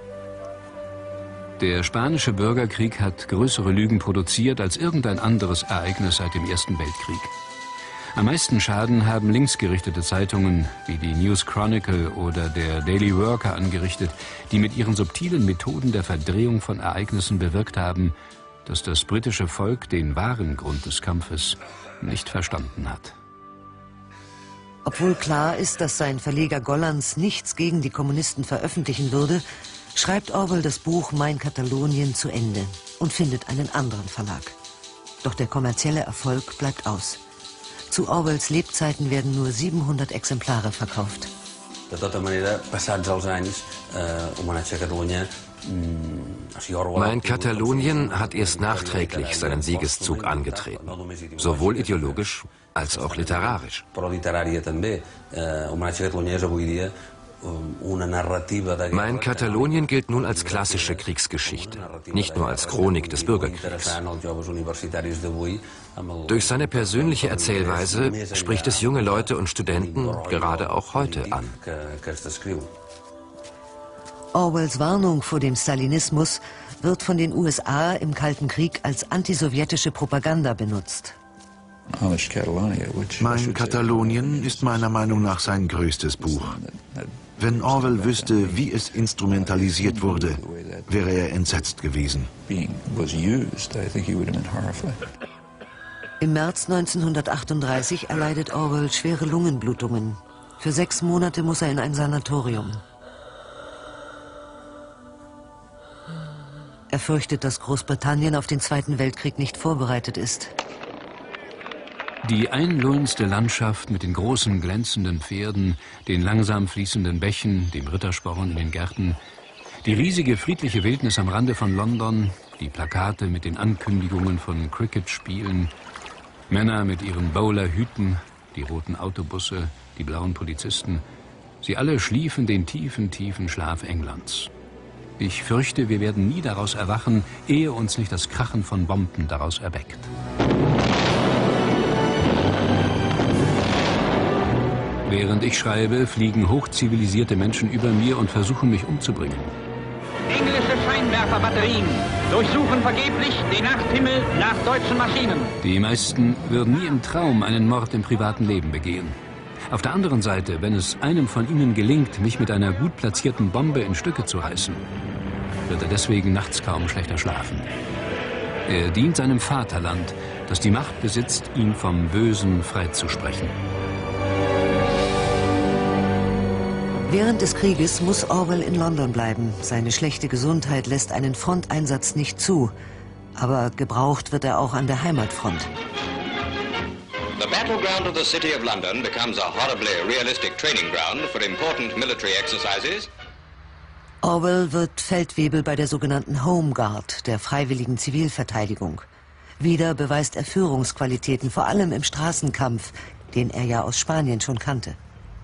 Der spanische Bürgerkrieg hat größere Lügen produziert als irgendein anderes Ereignis seit dem Ersten Weltkrieg. Am meisten Schaden haben linksgerichtete Zeitungen wie die News Chronicle oder der Daily Worker angerichtet, die mit ihren subtilen Methoden der Verdrehung von Ereignissen bewirkt haben, dass das britische Volk den wahren Grund des Kampfes nicht verstanden hat. Obwohl klar ist, dass sein Verleger Gollancz nichts gegen die Kommunisten veröffentlichen würde, schreibt Orwell das Buch Mein Katalonien zu Ende und findet einen anderen Verlag. Doch der kommerzielle Erfolg bleibt aus. Zu Orwells Lebzeiten werden nur siebenhundert Exemplare verkauft. Mein Katalonien hat erst nachträglich seinen Siegeszug angetreten, sowohl ideologisch als auch literarisch. Mein Katalonien gilt nun als klassische Kriegsgeschichte, nicht nur als Chronik des Bürgerkriegs. Durch seine persönliche Erzählweise spricht es junge Leute und Studenten gerade auch heute an. Orwells Warnung vor dem Stalinismus wird von den U S A im Kalten Krieg als antisowjetische Propaganda benutzt. Mein Katalonien ist meiner Meinung nach sein größtes Buch. Wenn Orwell wüsste, wie es instrumentalisiert wurde, wäre er entsetzt gewesen. Im März neunzehnhundertachtunddreißig erleidet Orwell schwere Lungenblutungen. Für sechs Monate muss er in ein Sanatorium. Er fürchtet, dass Großbritannien auf den Zweiten Weltkrieg nicht vorbereitet ist. Die einlullendste Landschaft mit den großen glänzenden Pferden, den langsam fließenden Bächen, dem Rittersporn in den Gärten, die riesige friedliche Wildnis am Rande von London, die Plakate mit den Ankündigungen von Cricket-Spielen, Männer mit ihren Bowlerhüten, die roten Autobusse, die blauen Polizisten, sie alle schliefen den tiefen, tiefen Schlaf Englands. Ich fürchte, wir werden nie daraus erwachen, ehe uns nicht das Krachen von Bomben daraus erweckt. Während ich schreibe, fliegen hochzivilisierte Menschen über mir und versuchen, mich umzubringen. Englische Scheinwerferbatterien durchsuchen vergeblich den Nachthimmel nach deutschen Maschinen. Die meisten würden nie im Traum einen Mord im privaten Leben begehen. Auf der anderen Seite, wenn es einem von ihnen gelingt, mich mit einer gut platzierten Bombe in Stücke zu reißen, wird er deswegen nachts kaum schlechter schlafen. Er dient seinem Vaterland, das die Macht besitzt, ihn vom Bösen freizusprechen. Während des Krieges muss Orwell in London bleiben. Seine schlechte Gesundheit lässt einen Fronteinsatz nicht zu. Aber gebraucht wird er auch an der Heimatfront. The battleground of the city of London becomes a horribly realistic training ground for important military exercises. Orwell wird Feldwebel bei der sogenannten Home Guard, der freiwilligen Zivilverteidigung. Wieder beweist er Führungsqualitäten, vor allem im Straßenkampf, den er ja aus Spanien schon kannte.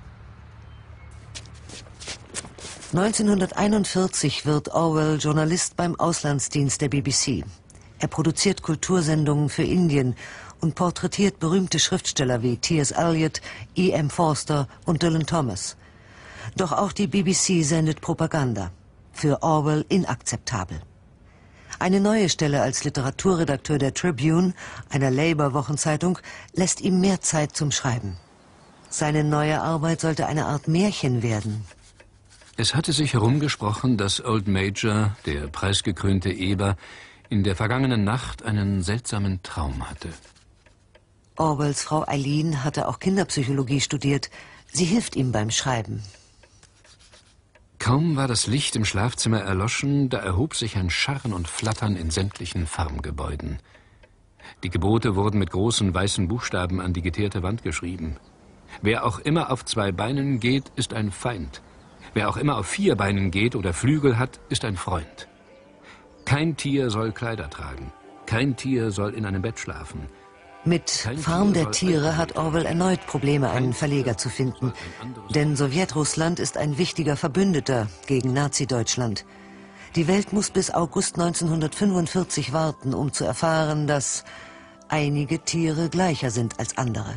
neunzehnhunderteinundvierzig wird Orwell Journalist beim Auslandsdienst der B B C. Er produziert Kultursendungen für Indien und porträtiert berühmte Schriftsteller wie T S Eliot, E M Forster und Dylan Thomas. Doch auch die B B C sendet Propaganda. Für Orwell inakzeptabel. Eine neue Stelle als Literaturredakteur der Tribune, einer Labour-Wochenzeitung, lässt ihm mehr Zeit zum Schreiben. Seine neue Arbeit sollte eine Art Märchen werden. Es hatte sich herumgesprochen, dass Old Major, der preisgekrönte Eber, in der vergangenen Nacht einen seltsamen Traum hatte. Orwells Frau Eileen hatte auch Kinderpsychologie studiert. Sie hilft ihm beim Schreiben. Kaum war das Licht im Schlafzimmer erloschen, da erhob sich ein Scharren und Flattern in sämtlichen Farmgebäuden. Die Gebote wurden mit großen weißen Buchstaben an die geteerte Wand geschrieben. Wer auch immer auf zwei Beinen geht, ist ein Feind. Wer auch immer auf vier Beinen geht oder Flügel hat, ist ein Freund. Kein Tier soll Kleider tragen. Kein Tier soll in einem Bett schlafen. Mit Farm der Tiere hat Orwell erneut Probleme, einen Verleger zu finden. Denn Sowjetrussland ist ein wichtiger Verbündeter gegen Nazi-Deutschland. Die Welt muss bis August neunzehnhundertfünfundvierzig warten, um zu erfahren, dass einige Tiere gleicher sind als andere.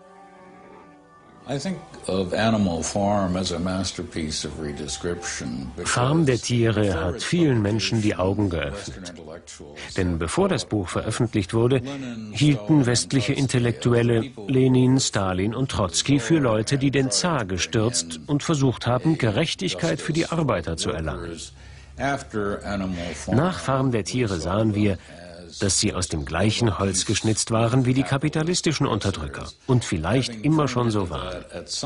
Farm der Tiere hat vielen Menschen die Augen geöffnet. Denn bevor das Buch veröffentlicht wurde, hielten westliche Intellektuelle Lenin, Stalin und Trotzki für Leute, die den Zar gestürzt und versucht haben, Gerechtigkeit für die Arbeiter zu erlangen. Nach Farm der Tiere sahen wir, dass sie aus dem gleichen Holz geschnitzt waren wie die kapitalistischen Unterdrücker und vielleicht immer schon so waren.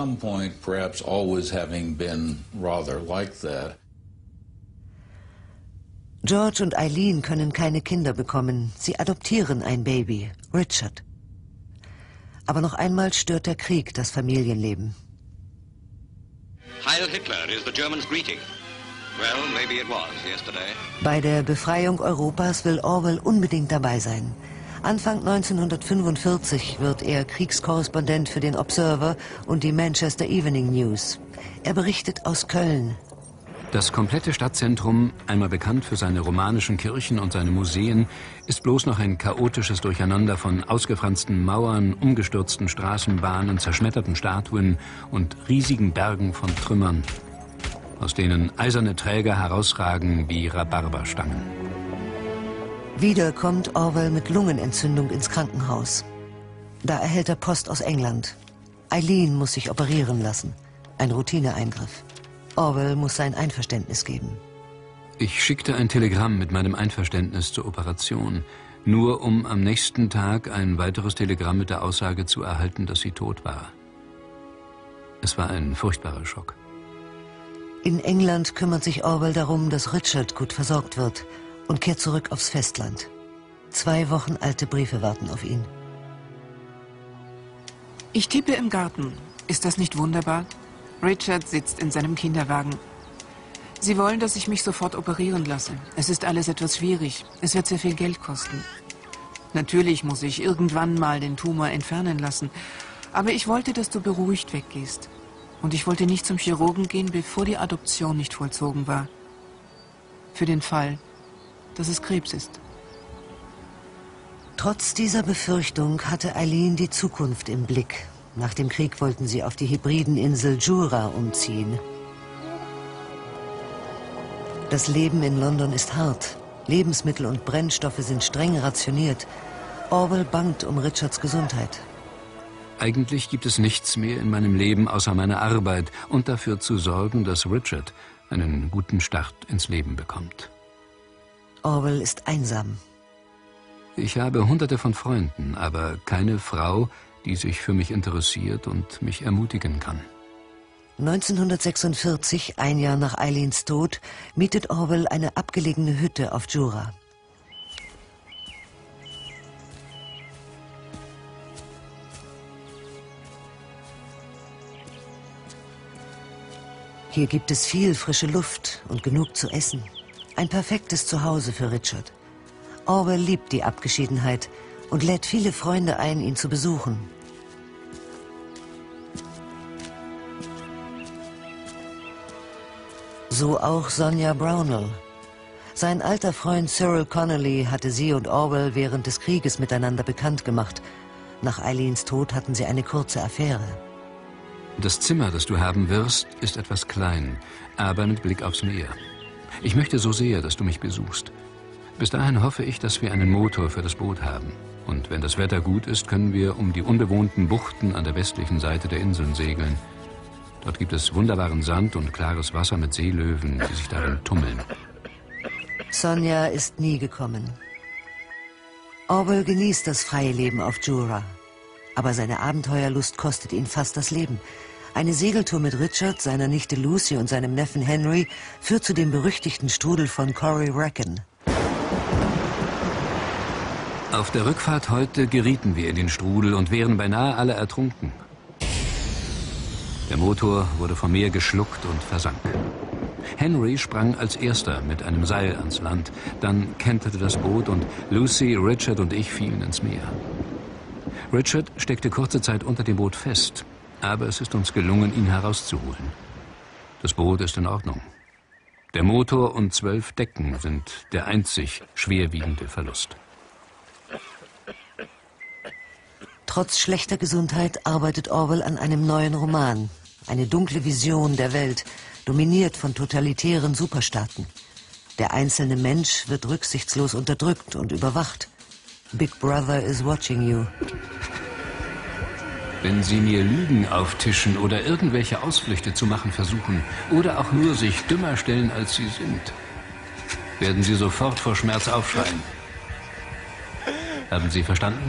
George und Eileen können keine Kinder bekommen. Sie adoptieren ein Baby, Richard. Aber noch einmal stört der Krieg das Familienleben. Heil Hitler is the Germans' greeting. Well, maybe it was yesterday. Bei der Befreiung Europas will Orwell unbedingt dabei sein. Anfang neunzehnhundertfünfundvierzig wird er Kriegskorrespondent für den Observer und die Manchester Evening News. Er berichtet aus Köln. Das komplette Stadtzentrum, einmal bekannt für seine romanischen Kirchen und seine Museen, ist bloß noch ein chaotisches Durcheinander von ausgefransten Mauern, umgestürzten Straßenbahnen, zerschmetterten Statuen und riesigen Bergen von Trümmern, aus denen eiserne Träger herausragen wie Rhabarberstangen. Wieder kommt Orwell mit Lungenentzündung ins Krankenhaus. Da erhält er Post aus England. Eileen muss sich operieren lassen. Ein Routineeingriff. Orwell muss sein Einverständnis geben. Ich schickte ein Telegramm mit meinem Einverständnis zur Operation, nur um am nächsten Tag ein weiteres Telegramm mit der Aussage zu erhalten, dass sie tot war. Es war ein furchtbarer Schock. In England kümmert sich Orwell darum, dass Richard gut versorgt wird und kehrt zurück aufs Festland. Zwei Wochen alte Briefe warten auf ihn. Ich tippe im Garten. Ist das nicht wunderbar? Richard sitzt in seinem Kinderwagen. Sie wollen, dass ich mich sofort operieren lasse. Es ist alles etwas schwierig. Es wird sehr viel Geld kosten. Natürlich muss ich irgendwann mal den Tumor entfernen lassen. Aber ich wollte, dass du beruhigt weggehst. Und ich wollte nicht zum Chirurgen gehen, bevor die Adoption nicht vollzogen war. Für den Fall, dass es Krebs ist. Trotz dieser Befürchtung hatte Eileen die Zukunft im Blick. Nach dem Krieg wollten sie auf die Hebrideninsel Jura umziehen. Das Leben in London ist hart. Lebensmittel und Brennstoffe sind streng rationiert. Orwell bangt um Richards Gesundheit. Eigentlich gibt es nichts mehr in meinem Leben außer meiner Arbeit und dafür zu sorgen, dass Richard einen guten Start ins Leben bekommt. Orwell ist einsam. Ich habe hunderte von Freunden, aber keine Frau, die sich für mich interessiert und mich ermutigen kann. neunzehnhundertsechsundvierzig, ein Jahr nach Eileens Tod, mietet Orwell eine abgelegene Hütte auf Jura. Hier gibt es viel frische Luft und genug zu essen. Ein perfektes Zuhause für Richard. Orwell liebt die Abgeschiedenheit und lädt viele Freunde ein, ihn zu besuchen. So auch Sonja Brownell. Sein alter Freund Cyril Connolly hatte sie und Orwell während des Krieges miteinander bekannt gemacht. Nach Eileens Tod hatten sie eine kurze Affäre. Das Zimmer, das du haben wirst, ist etwas klein, aber mit Blick aufs Meer. Ich möchte so sehr, dass du mich besuchst. Bis dahin hoffe ich, dass wir einen Motor für das Boot haben. Und wenn das Wetter gut ist, können wir um die unbewohnten Buchten an der westlichen Seite der Inseln segeln. Dort gibt es wunderbaren Sand und klares Wasser mit Seelöwen, die sich darin tummeln. Sonja ist nie gekommen. Orwell genießt das freie Leben auf Jura. Aber seine Abenteuerlust kostet ihn fast das Leben. Eine Segeltour mit Richard, seiner Nichte Lucy und seinem Neffen Henry führt zu dem berüchtigten Strudel von Corrie Wrecken. Auf der Rückfahrt heute gerieten wir in den Strudel und wären beinahe alle ertrunken. Der Motor wurde vom Meer geschluckt und versank. Henry sprang als erster mit einem Seil ans Land. Dann kenterte das Boot und Lucy, Richard und ich fielen ins Meer. Richard steckte kurze Zeit unter dem Boot fest, aber es ist uns gelungen, ihn herauszuholen. Das Boot ist in Ordnung. Der Motor und zwölf Decken sind der einzig schwerwiegende Verlust. Trotz schlechter Gesundheit arbeitet Orwell an einem neuen Roman. Eine dunkle Vision der Welt, dominiert von totalitären Superstaaten. Der einzelne Mensch wird rücksichtslos unterdrückt und überwacht. Big Brother is watching you. Wenn Sie mir Lügen auftischen oder irgendwelche Ausflüchte zu machen versuchen oder auch nur sich dümmer stellen, als Sie sind, werden Sie sofort vor Schmerz aufschreien. Haben Sie verstanden?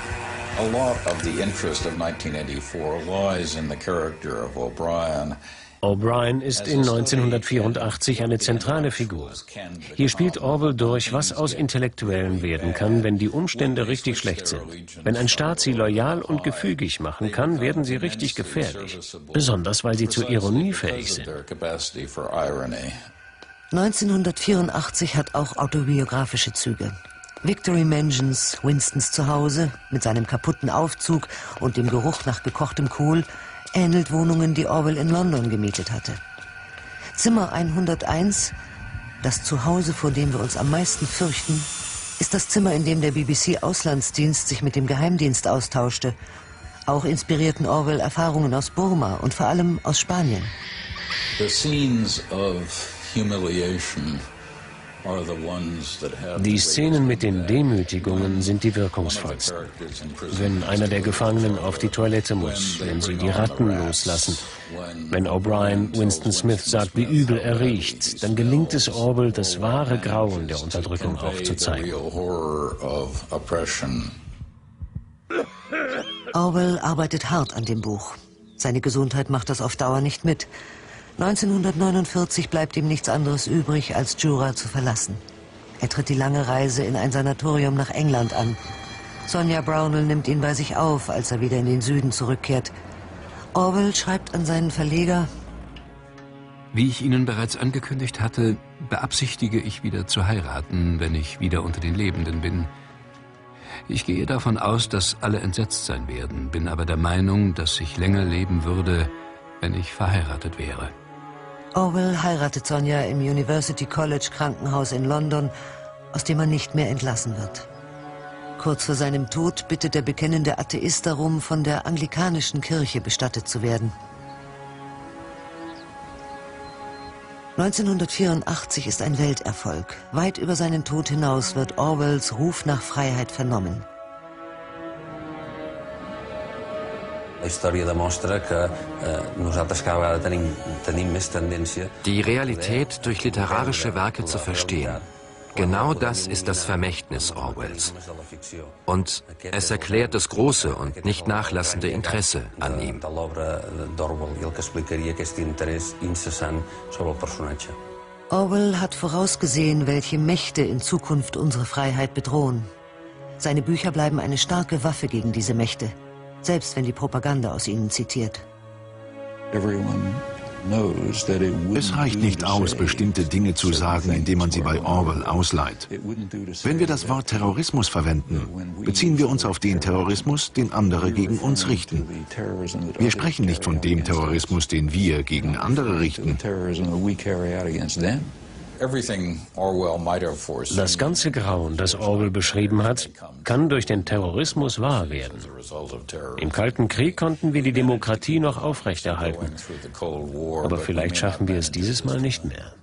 A lot of the interest of nineteen eighty-four lies in the character of O'Brien O'Brien ist in neunzehnhundertvierundachtzig eine zentrale Figur. Hier spielt Orwell durch, was aus Intellektuellen werden kann, wenn die Umstände richtig schlecht sind. Wenn ein Staat sie loyal und gefügig machen kann, werden sie richtig gefährlich. Besonders, weil sie zur Ironie fähig sind. neunzehnhundertvierundachtzig hat auch autobiografische Züge. Victory Mansions, Winstons Zuhause, mit seinem kaputten Aufzug und dem Geruch nach gekochtem Kohl, ähnelt Wohnungen, die Orwell in London gemietet hatte. Zimmer hunderteins, das Zuhause, vor dem wir uns am meisten fürchten, ist das Zimmer, in dem der B B C-Auslandsdienst sich mit dem Geheimdienst austauschte. Auch inspirierten Orwell Erfahrungen aus Burma und vor allem aus Spanien. The scenes of humiliation. Die Szenen mit den Demütigungen sind die wirkungsvollsten. Wenn einer der Gefangenen auf die Toilette muss, wenn sie die Ratten loslassen, wenn O'Brien Winston Smith sagt, wie übel er riecht, dann gelingt es Orwell, das wahre Grauen der Unterdrückung aufzuzeigen. Orwell arbeitet hart an dem Buch. Seine Gesundheit macht das auf Dauer nicht mit. neunzehnhundertneunundvierzig bleibt ihm nichts anderes übrig, als Jura zu verlassen. Er tritt die lange Reise in ein Sanatorium nach England an. Sonja Brownell nimmt ihn bei sich auf, als er wieder in den Süden zurückkehrt. Orwell schreibt an seinen Verleger: Wie ich Ihnen bereits angekündigt hatte, beabsichtige ich wieder zu heiraten, wenn ich wieder unter den Lebenden bin. Ich gehe davon aus, dass alle entsetzt sein werden, bin aber der Meinung, dass ich länger leben würde, wenn ich verheiratet wäre. Orwell heiratet Sonja im University College Krankenhaus in London, aus dem er nicht mehr entlassen wird. Kurz vor seinem Tod bittet der bekennende Atheist darum, von der anglikanischen Kirche bestattet zu werden. neunzehnhundertvierundachtzig ist ein Welterfolg. Weit über seinen Tod hinaus wird Orwells Ruf nach Freiheit vernommen. Die Realität durch literarische Werke zu verstehen. Genau das ist das Vermächtnis Orwells. Und es erklärt das große und nicht nachlassende Interesse an ihm. Orwell hat vorausgesehen, welche Mächte in Zukunft unsere Freiheit bedrohen. Seine Bücher bleiben eine starke Waffe gegen diese Mächte, selbst wenn die Propaganda aus ihnen zitiert. Es reicht nicht aus, bestimmte Dinge zu sagen, indem man sie bei Orwell ausleiht. Wenn wir das Wort Terrorismus verwenden, beziehen wir uns auf den Terrorismus, den andere gegen uns richten. Wir sprechen nicht von dem Terrorismus, den wir gegen andere richten. Das ganze Grauen, das Orwell beschrieben hat, kann durch den Terrorismus wahr werden. Im Kalten Krieg konnten wir die Demokratie noch aufrechterhalten. Aber vielleicht schaffen wir es dieses Mal nicht mehr.